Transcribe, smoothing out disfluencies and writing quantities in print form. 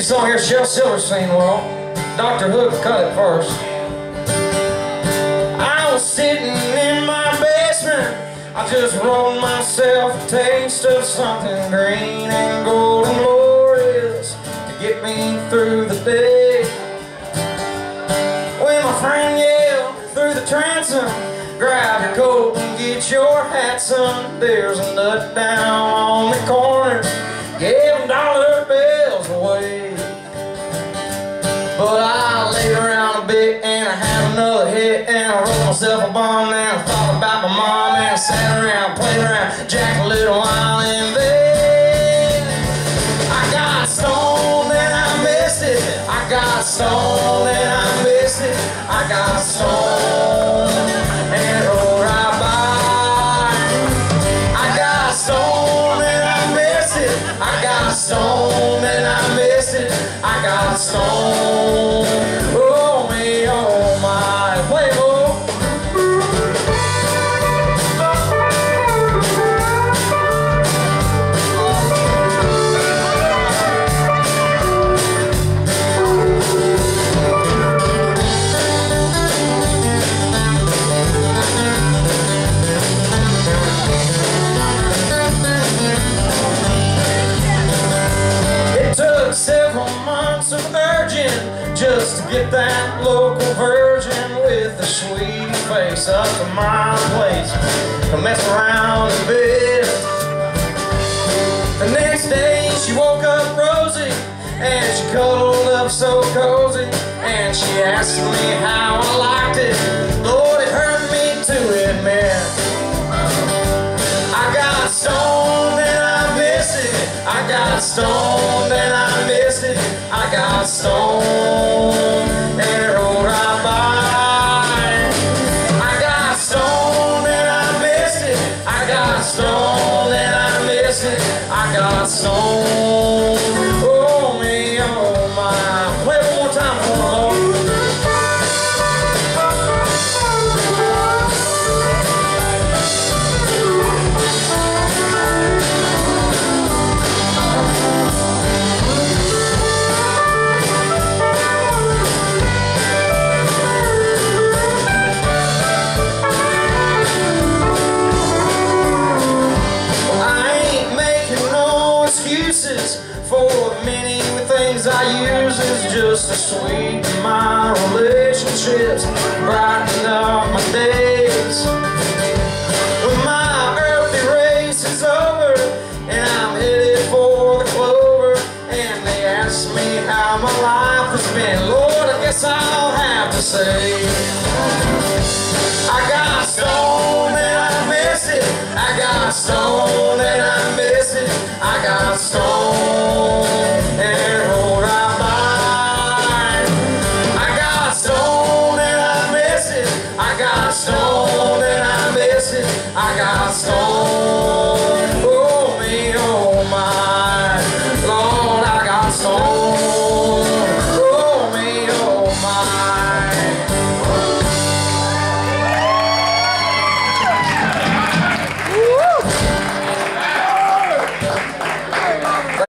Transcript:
song here, Shel Silverstein, well, Dr. Hook cut it first. I was sitting in my basement, I just rolled myself a taste of something green and golden glorious to get me through the day. When my friend yelled through the transom, grab your coat and get your hat, son. There's a nut down on the corner, giving dollar bills away. But I laid around a bit and I had another hit, and I rolled myself a bomb, and I thought about my mom, and I sat around, played around, jacked a little while, and then I got stoned and I missed it. I got stoned and I missed it. I got stoned and rolled right by. I got stoned and I missed it. I got stoned and I missed it. I got stoned. Oh me, oh my, play more. Several months of urging just to get that local virgin with a sweet face up to my place to mess around a bit. The next day she woke up rosy and she cuddled up so cozy, and she asked me how I liked it. Lord, it hurt me to admit I got stoned and I missed it. I got stoned and I missed it. I got stoned and it rolled right by. I got stoned and I missed it. I got stoned and I missed it. I got stoned. Oh me, oh my. Play it one more time for me, Lord. For many things I use is just to sweeten my relationships, brighten up my days. When my earthly race is over and I'm headed for the clover, and they ask me how my life has been, Lord, I guess I'll have to say I got stoned and I miss it. I got stoned and I miss it. I got stoned and it rolled right by. I got stoned and I miss it. I got stoned and I miss it. I got stoned.